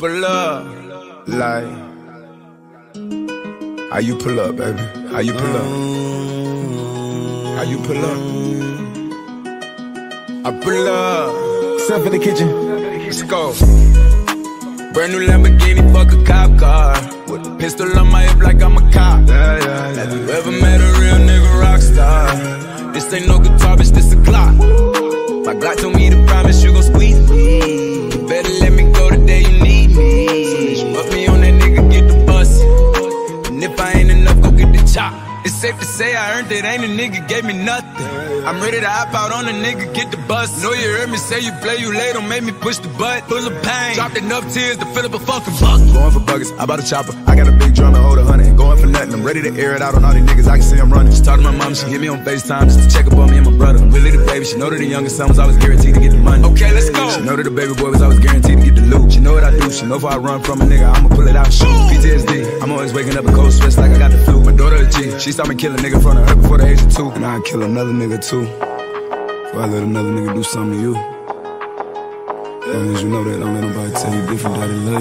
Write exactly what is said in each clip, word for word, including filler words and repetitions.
pull up, like. How you pull up, baby? How you pull up? How you pull up? I pull up. Step in the kitchen. Let's go. Brand new Lamborghini, fuck a cop car. With a pistol on my hip like I'm a cop. Yeah, yeah, yeah. Have you ever met a real nigga rock star? This ain't no guitar, bitch, this a Glock. My Glock told me to promise you gon' squeeze me. You better let me go the day you need me. So put me on that nigga, get the bus. And if I ain't enough, go get the chop. It's safe to say I earned it, ain't a nigga gave me nothing. I'm ready to hop out on a nigga, get the bus. Know you heard me say you play, you late, don't make me push the butt. Full of pain, dropped enough tears to fill up a fucking bucket. Going for buckets, I bought a chopper. I got a big drum to hold a hundred. Ain't going for nothing, I'm ready to air it out on all these niggas, I can see I'm running. She talked to my mom, she hit me on FaceTime just to check up on me and my brother. I'm really the baby, she know that the youngest son was always guaranteed to get the money. Okay, let's go. She know that the baby boy was always guaranteed to get the loot. She know what I do, she know if I run from a nigga, I'ma pull it out, shoot. P T S D, I'm always waking up in cold sweats like I got the flu. My daughter a G, she saw me kill a nigga in front of her before the age of two. And I'd kill another nigga too, before I let another nigga do something to you. As long as you know that, don't let nobody tell you different, that they love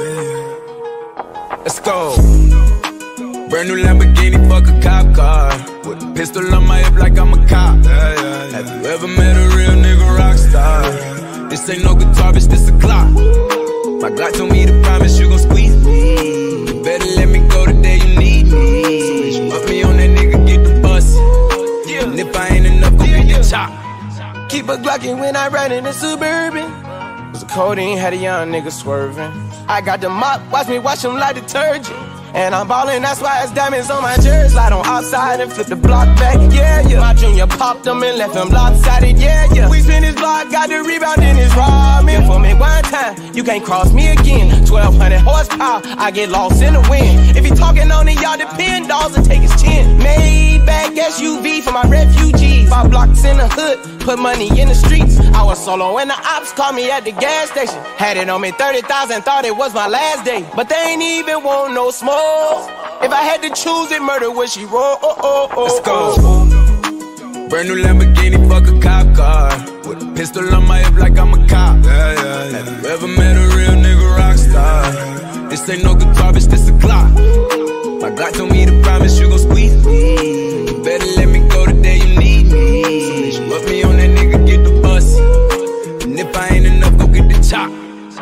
you. Let's go. Brand new Lamborghini, fuck a cop car. With a pistol on my hip like I'm a cop. Yeah, yeah, yeah. Have you ever met a real nigga rock star? This ain't no guitar, bitch, this a Glock. My Glock told me to promise you gon' squeeze me. You better let me go the day you need me. So put me on that nigga, get the bus. Yeah. And if I ain't enough, go get the chop. Keep a Glockin' when I ride in the Suburban. Cause the codeine had a young nigga swerving. I got the mop, watch me wash him like detergent. And I'm ballin', that's why it's diamonds on my jersey. Slide on outside and flip the block back, yeah, yeah. My junior popped him and left him lopsided, yeah, yeah. We spin his block, got the rebound in his ramen. For me one time, you can't cross me again. twelve hundred horsepower, I get lost in the wind. If he talking on it, y'all depend, dolls and take his chin. Maybach S U V for my refugees. Five blocks in the hood, put money in the streets. I was solo when the ops called me at the gas station. Had it on me thirty thousand, thought it was my last day. But they ain't even want no smoke. If I had to choose it, murder would she roll? Oh, oh, oh, let's go. Brand new Lamborghini, fuck a cop car. With a pistol on my hip like I'm a cop. Yeah, yeah, yeah. Have you ever met a real nigga rock star? This ain't no guitar, bitch, this a Glock. My Glock told me to promise you gon' squeeze me. You better let me go the day you need me. So put me on that nigga, get the bus. And if I ain't enough, go get the chop.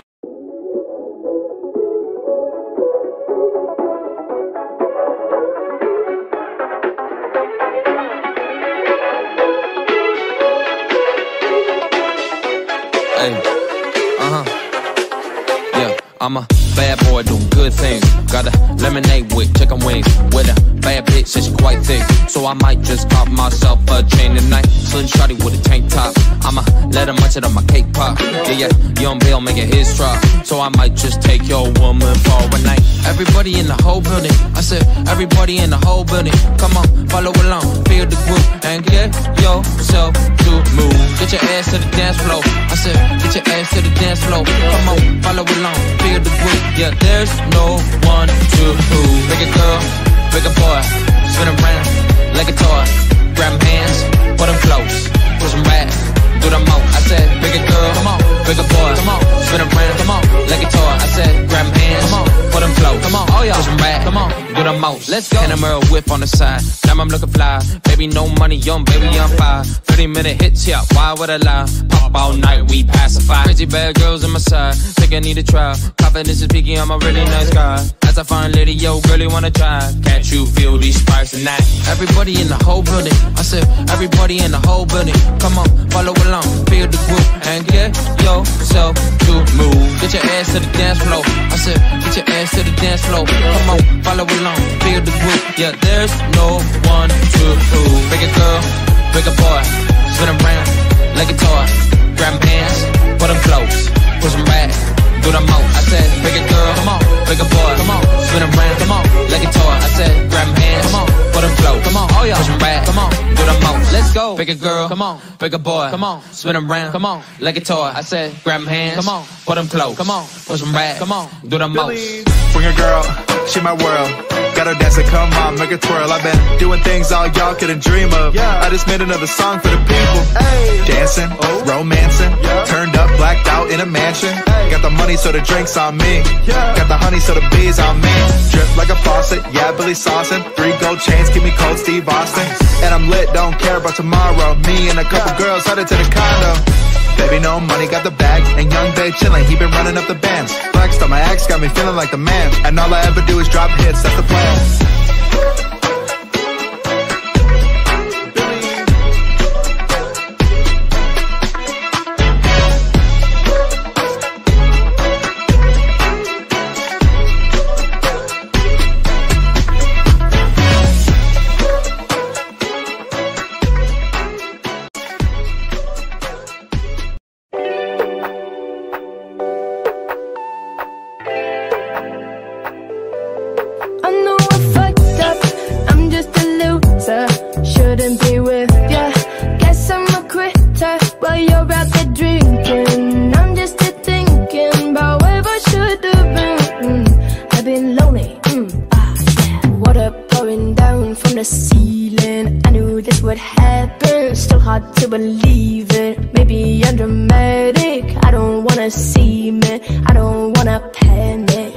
I'm a bad boy doing good things. Got a lemonade with chicken wings. With a bad bitch, and she quite thick. So I might just pop myself a chain tonight. Slim shawty with a tank top. I'ma let her munch it on my cake pop. Yeah, yeah, young Bill making his drop. So I might just take your woman for a night. Everybody in the whole building. I said, everybody in the whole building. Come on, follow along, feel the groove. And get yourself to move. Get your ass to the dance floor. I said, get your ass to the dance floor. Come on, follow along, feel the groove. Yeah, there's no one to prove. Big a girl, big a boy, spin around like a toy. Grab them hands, put them close, push them back, do the most. I said, big a girl, come on, big a boy, come on, spin around, come on, like a toy. I said, grab them hands, come on, put them close, come on, oh yeah, push them back, come on, do the most. Let's go. Panamera whip on the side, now I'm looking fly. Baby, no money, young baby, I'm fire. thirty minute hits, yeah, why would I lie? Pop all night, we pacify. Crazy bad girls on my side, think I need a try. Confidence is peaking, I'm a really nice guy. As I find lady, yo, really wanna try. Can't you feel these sparks tonight? Everybody in the whole building, I said, everybody in the whole building. Come on, follow along, feel the groove. And get yourself to move. Get your ass to the dance floor. I said, get your ass to the dance floor. Come on, follow along, feel the groove. Yeah, there's no one to prove. Big a girl, big a boy, spin around like a toy. Grab them hands, put them close, push them back, do the most. I said, big a girl, come on, big a boy, come on, spin around, come on, like a toy. I said, grab them hands, come on, put them close, come on, oh yeah, push them back, come on, do the most. Let's go. Big a girl, come on, big a boy, come on, spin around, come on, like a toy. I said, grab them hands, come on, put them close, come on, push them back, come on, do the most. Bring a girl, she my world. Gotta dance it, come on, make it twirl. I've been doing things all y'all couldn't dream of. Yeah. I just made another song for the people. Ay. Dancing, oh. romancing, yeah. turned up, blacked out in a mansion. Ay. Got the money so the drinks on me. Yeah. Got the honey so the bees on me. Drip like a faucet, yeah, Billy saucin'. Three gold chains, keep me cold, Steve Austin. Ice. And I'm lit, don't care about tomorrow. Me and a couple yeah. girls headed to the condo. Baby, no money, got the bag. And young babe chillin', he been running up the bands. Flexed on my ex, got me feeling like the man. And all I ever do is drop hits, that's the plan. Shouldn't be with ya. Guess I'm a quitter while you're out there drinking. I'm just here thinking about where I should have been. mm, I've been lonely, mm, ah, yeah. Water pouring down from the ceiling. I knew this would happen, still hard to believe it. Maybe I'm dramatic, I don't wanna see me, I don't wanna panic.